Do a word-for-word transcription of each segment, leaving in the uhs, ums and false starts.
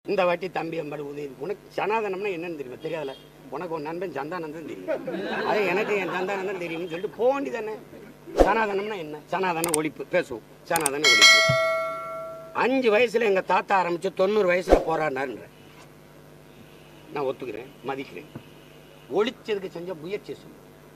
இந்த வாட்டி தம்பி அம்பாடு உதவி. உனக்கு சனாதனம்னா என்னன்னு தெரியுமா? தெரியாதுல. உனக்கு ஒரு நண்பன் சந்தானந்தன் தெரியும், அது எனக்கு என் சந்தானந்தன் தெரியும்னு சொல்லிட்டு போக வேண்டியதானே. சனாதனம்னா என்ன? சனாதன ஒழிப்பு பேசுவோம். சனாதன ஒழிப்பு அஞ்சு வயசுல எங்க தாத்தா ஆரம்பிச்சு தொண்ணூறு வயசுல போராடினாருன்ற நான் ஒத்துக்கிறேன், மதிக்கிறேன். ஒழிச்சதுக்கு செஞ்ச முயற்சி சொல்லு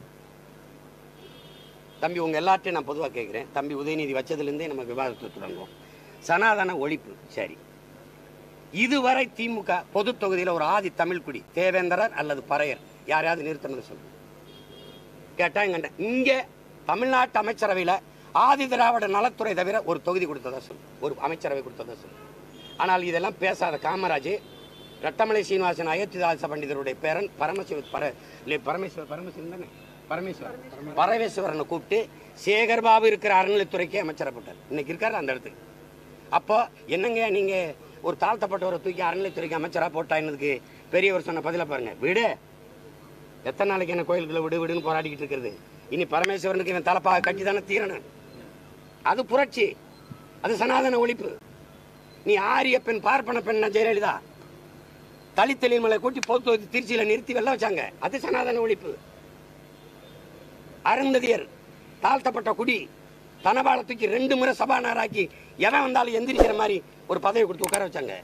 தம்பி. உங்க எல்லாத்தையும் நான் பொதுவாக கேட்கிறேன். தம்பி உதயநிதி வச்சதுலேருந்தே நம்ம விவாதத்தை தொடங்குவோம். சனாதன ஒழிப்பு சரி. இதுவரை திமுக பொது தொகுதியில் ஒரு ஆதி தமிழ்குடி தேவேந்திரர் அல்லது பறையர் யாரையாவது நிறுத்தணும்னு சொல்லு கேட்டா எங்க இங்க தமிழ்நாட்டு அமைச்சரவையில் ஆதி திராவிட நலத்துறை தவிர ஒரு தொகுதி கொடுத்ததா சொல்லு, ஒரு அமைச்சரவை கொடுத்ததா சொல்லு. ஆனால் இதெல்லாம் பேசாத காமராஜ் ரட்டமலை சீனிவாசன் அயோத்திதாச பண்டிதருடைய பேரன் பரமசிவ பர பரமேஸ்வர் பரமசிவன் தானே பரமேஸ்வரன் பரமேஸ்வரனை கூப்பிட்டு சேகர்பாபு இருக்கிற அறநிலைத்துறைக்கே அமைச்சரப்பட்டார். இன்னைக்கு இருக்காரு அந்த இடத்துக்கு. அப்போ என்னங்க நீங்க ஒரு தாழ்த்தப்பட்டவரை தூக்கி அறநிலைத்துறைக்கு அமைச்சரா போட்டா என்னதுக்கு பெரியவர் சொன்ன பதில பாருங்க. விடு, எத்தனை நாளைக்கு என்ன கோயிலுக்குள்ள விடு விடுன்னு போராடிக்கிட்டு இருக்கிறது. இனி பரமேஸ்வரனுக்கு இவன் தலைப்பாக கட்டி தானே தீரணும். அது புரட்சி, அது சனாதன ஒழிப்பு. நீ ஆரிய பெண் பார்ப்பன பெண் ஜெயலலிதா தலித்தலின் மலை கூட்டி பொது திருச்சியில நிறுத்தி வெள்ள வச்சாங்க, அது சனாதன ஒழிப்பு. அருந்ததியர் தாழ்த்தப்பட்ட குடி தனபாலத்துக்கு ரெண்டு முறை சபாநாயகராக்கி எவன் வந்தாலும் எந்திரிக்கிற மாதிரி ஒரு பதவி கொடுத்து உட்கார வச்சாங்க.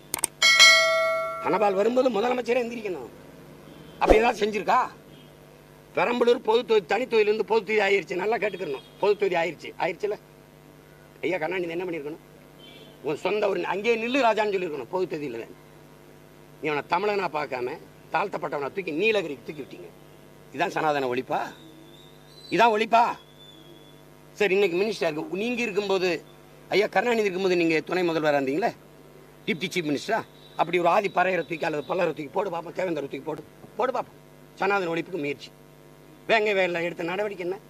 தனபால் வரும்போது முதலமைச்சரே எந்திரிக்கணும். அப்படி ஏதாவது செஞ்சிருக்கா? பெரம்பலூர் பொது தொகுதி தனி தொகுதியிலிருந்து பொது தொகுதி ஆயிடுச்சு. நல்லா கேட்டுக்கணும். பொது தொகுதி ஆயிடுச்சு ஆயிடுச்சுல ஐயா கண்ணாடி என்ன பண்ணிருக்கணும்? உன் சொந்த ஒரு அங்கேயே நில்லு ராஜான்னு சொல்லியிருக்கணும். பொது தொகுதியில் நீ அவனை தமிழனா பார்க்காம தாழ்த்தப்பட்டவனை தூக்கி நீலகிரிக்கு தூக்கி விட்டீங்க. இதான் சனாதன ஒழிப்பா? இதான் ஒழிப்பா? சரி, இன்னைக்கு மினிஸ்டர் இருக்கு. நீங்க இருக்கும்போது ஐயா கருணாநிதி இருக்கும்போது நீங்க துணை முதல்வராக இருந்தீங்களே, டிப்டி சீஃப் மினிஸ்டரா, அப்படி ஒரு ஆதி பறையரை தூக்கி அல்லது பல்லரை தூக்கி போடு பார்ப்போம், தேவேந்தரை தூக்கி போடு போடு பார்ப்போம். சனாதன ஒழிப்புக்கு முயற்சி. வேங்க வேலை எடுத்த நடவடிக்கை என்ன?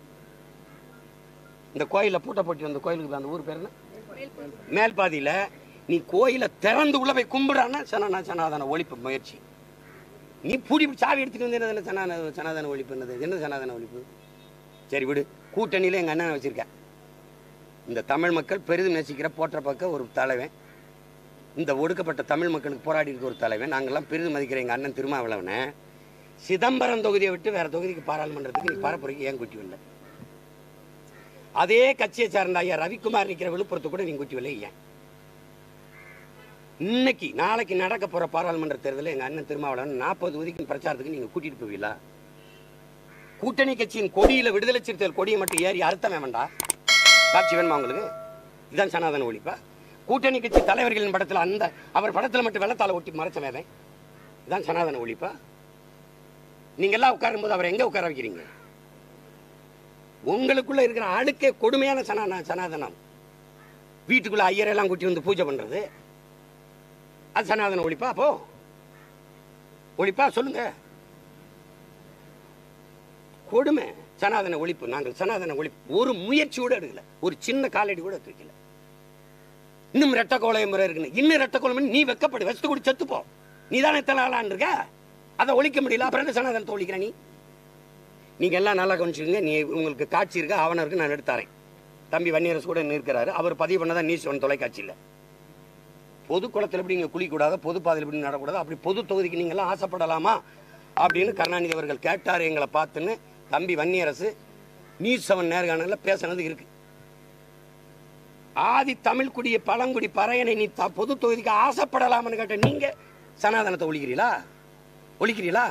இந்த கோயில பூட்ட போட்டி வந்த கோயிலுக்கு அந்த ஊர் பேர் என்ன? மேல்பாதியில நீ கோயிலை திறந்து உள்ள போய் கும்பிடான்னா சனா சனாதன ஒழிப்பு முயற்சி. நீ பூடி சாவி எடுத்துட்டு வந்து என்ன சனாதன சனாதன ஒழிப்பு என்னது? என்ன சனாதன ஒழிப்பு? சரி விடு, கூட்டணியில எங்க அண்ணன் வச்சிருக்கேன். இந்த தமிழ் மக்கள் பெரிதும் நேசிக்கிற போற்ற பக்க ஒரு தலைவன், இந்த ஒடுக்கப்பட்ட தமிழ் மக்களுக்கு போராடி இருக்க ஒரு தலைவன், நாங்கள்லாம் பெரிதும் மதிக்கிற எங்க அண்ணன் திருமாவளவனை சிதம்பரம் தொகுதியை விட்டு வேற தொகுதிக்கு பாராளுமன்றத்துக்கு நீ பரப்புரைக்கு ஏன் கூட்டி வரல? அதே கட்சியை சார்ந்த ஐயா ரவிக்குமார் நிற்கிற விழுப்புரத்து கூட நீங்க கூட்டி வரல ஏன்? இன்னைக்கு நாளைக்கு நடக்க போற பாராளுமன்ற தேர்தலில் எங்க அண்ணன் திருமாவளவன் நாற்பது தொகுதிக்கு பிரச்சாரத்துக்கு நீங்க கூட்டிட்டு போவீங்களா? கூட்டணி கட்சியின் கொடியில விடுதலை சிறுத்தைகள் கொடியை மட்டும் ஏறி அர்த்தம் வேண்டாம். காட்சி வேணுமா உங்களுக்கு? இதுதான் சனாதன ஒழிப்பா? கூட்டணி கட்சி தலைவர்களின் படத்தில் அந்த அவர் படத்தில் மட்டும் வெள்ளத்தால ஒட்டி மறைச்ச வேலை இதுதான் சனாதன ஒழிப்பா? நீங்க எல்லாம் உட்காரும் போது அவரை எங்க உட்கார வைக்கிறீங்க? உங்களுக்குள்ள இருக்கிற அழுக்கே கொடுமையான சனா சனாதனம். வீட்டுக்குள்ள ஐயரெல்லாம் கூட்டி வந்து பூஜை பண்றது அது சனாதன ஒழிப்பா? அப்போ ஒழிப்பா சொல்லுங்க. கொடுமை சனாதன ஒழிப்பு. நாங்கள் சனாதன ஒழிப்பு ஒரு முயற்சி கூட எடுக்கல, ஒரு சின்ன காலடி கூட தூக்கல. இன்னும் ரெட்ட கோலை முறை இருக்குன்னு இன்னும் ரெட்ட கோலை நீ வெக்கப்படு, வச்சு கூட செத்துப்போ. நீ தானே தலாலான் இருக்க, அதை ஒழிக்க முடியல. அப்புறம் என்ன சனாதனத்தை ஒழிக்கிற நீ? நீங்க எல்லாம் நல்லா கவனிச்சுக்கோங்க. நீ உங்களுக்கு காட்சி இருக்கு, ஆவணம் இருக்கு, நான் எடுத்தாரேன். தம்பி வன்னியரசு கூட இருக்கிறாரு, அவர் பதிவு பண்ணதான் நியூஸ் ஒன் தொலைக்காட்சியில். பொது குளத்தில் எப்படி நீங்க குளிக்கூடாது, பொது பாதையில் எப்படி நடக்கூடாது, அப்படி பொது தொகுதிக்கு நீங்க எல்லாம் ஆசைப்படலாமா அப்படின்னு கருணாநிதி அவர்கள் கேட்டார் எங்களை பார்த்துன்னு தம்பி வன்னியரசு நியூஸ் செவன் நேர்காணல பேசினது இருக்கு. ஆதி தமிழ் குடிய பழங்குடி பறையனை நீ பொது தொகுதிக்கு ஆசைப்படலாம்னு கேட்ட நீங்க சனாதனத்தை ஒழிக்கிறீங்களா? ஒழிக்கிறீங்களா?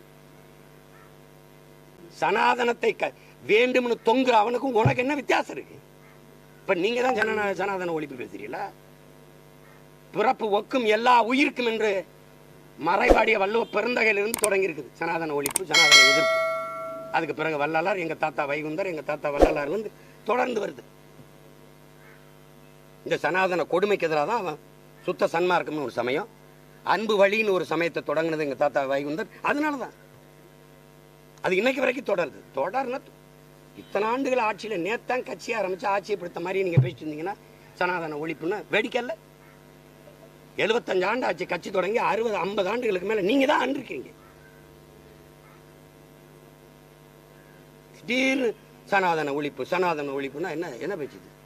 சனாதனத்தை வேண்டும்னு தொங்குற அவனுக்கும் உனக்கு என்ன வித்தியாசம் இருக்கு? இப்ப நீங்க தான் ஜன சனாதன ஒழிப்பு பேசுறீங்களா? பிறப்பு ஒக்கும் எல்லா உயிருக்கும் என்று மறைவாடிய வள்ளுவ பெருந்தகையிலிருந்து தொடங்கி இருக்குது சனாதன ஒழிப்பு, சனாதன எதிர்ப்பு. அதுக்கு பிறகு வள்ளலார், எங்க தாத்தா வைகுந்தர், எங்க தாத்தா வள்ளலார் வந்து தொடர்ந்து வருது. இந்த சனாதன கொடுமைக்கு எதிராக தான் அவன் சுத்த சன்மார்க்கம்னு ஒரு சமயம், அன்பு வழின்னு ஒரு சமயத்தை தொடங்கினது எங்க தாத்தா வைகுந்தர். அதனாலதான் அது இன்னைக்கு வரைக்கும் தொடருது. தொடர்ந்து இத்தனை ஆண்டுகள் ஆட்சியில நேத்தான் கட்சியை ஆரம்பிச்சு ஆட்சியை பிடித்த மாதிரி நீங்க பேசிட்டு இருந்தீங்கன்னா சனாதன ஒழிப்புன்னு வேடிக்கை. எழுபத்தஞ்சு ஆண்டு ஆட்சி கட்சி தொடங்கி அறுபது ஐம்பது ஆண்டுகளுக்கு மேல நீங்க தான் ஆண்டிருக்கீங்க. திடீர்னு சனாதன ஒழிப்பு சனாதன ஒழிப்புன்னா என்ன என்ன பேச்சுது?